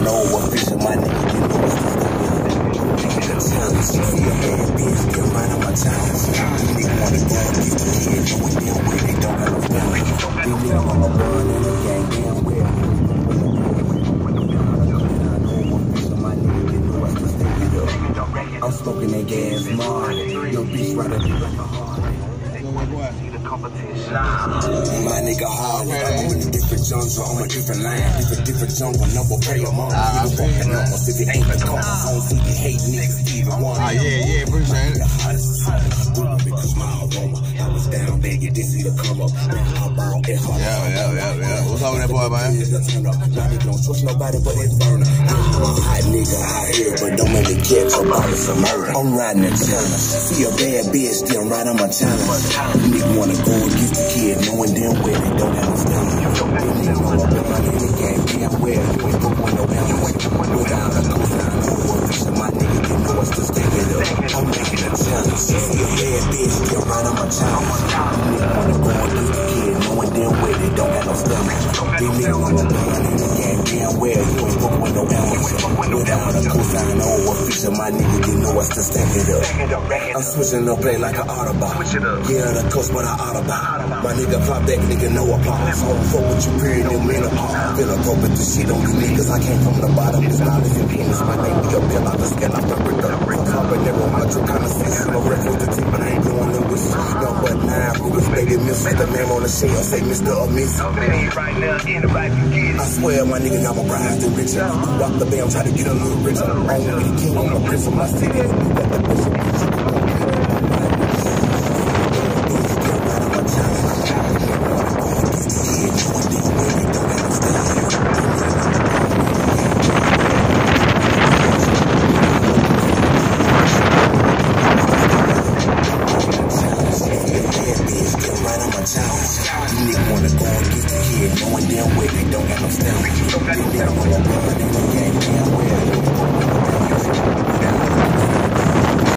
cosign over, fishing my nigga, you know what's the challenge. See a bad bitch, get right on my challenge. These niggas wanna go against the head, knowing damn well they don't got no feelings. These niggas wanna run in the gang, damn well. I'm smoking that gas, man. Your bitch right up here like a hard. My nigga hard, I'm in a different genre, I'm a different line, different genre, number play them on. Nigga fucking numbers, if it ain't the call, I don't see the hate niggas even one. Yeah, appreciate it. Because my aroma, I was down begging, didn't see the come up. Yeah. What's up with that boy, man? Don't trust nobody but that burner. I'm a hot nigga out here, but don't make me catch up on some murder. I'm riding in China. See a bad bitch, still right on my channel. Nigga wanna go against the kid, knowing damn well they don't have no stamina. Nigga wanna put my nigga game, damn well you ain't put one no balance. Without a cosign over, fishing my nigga, you know what's to stack it up. I'm making a challenge. See a bad bitch, still right on my channel. Nigga wanna go against the kid, knowing damn well they don't have no stamina. These niggas wanna put my nigga game, damn well you ain't put one no balance. Without a cosign over, fishing my nigga, you know what's to stack it up. I'm switching up play like an Autobot. Yeah, the coast, but I Autobot. My nigga flop back, nigga, no applause. I don't fuck with you, period, no menopause. Feel a go with the shit on you niggas. I came from the bottom, this knowledge and penis. My name be up there like the skin off the brick up. Fuck up and never want you kind of sense. No record with the team, but I ain't doing no wishes. No, but now, who was baby miss? The name on the shell, say Mr. or Miss. I swear, my nigga got my rise to richer. Walk the bam, try to get a little richer. I ain't be the king on the prince of my city. You got the bishop. Nigga wanna go against the kid, knowing damn well they don't got no stamina.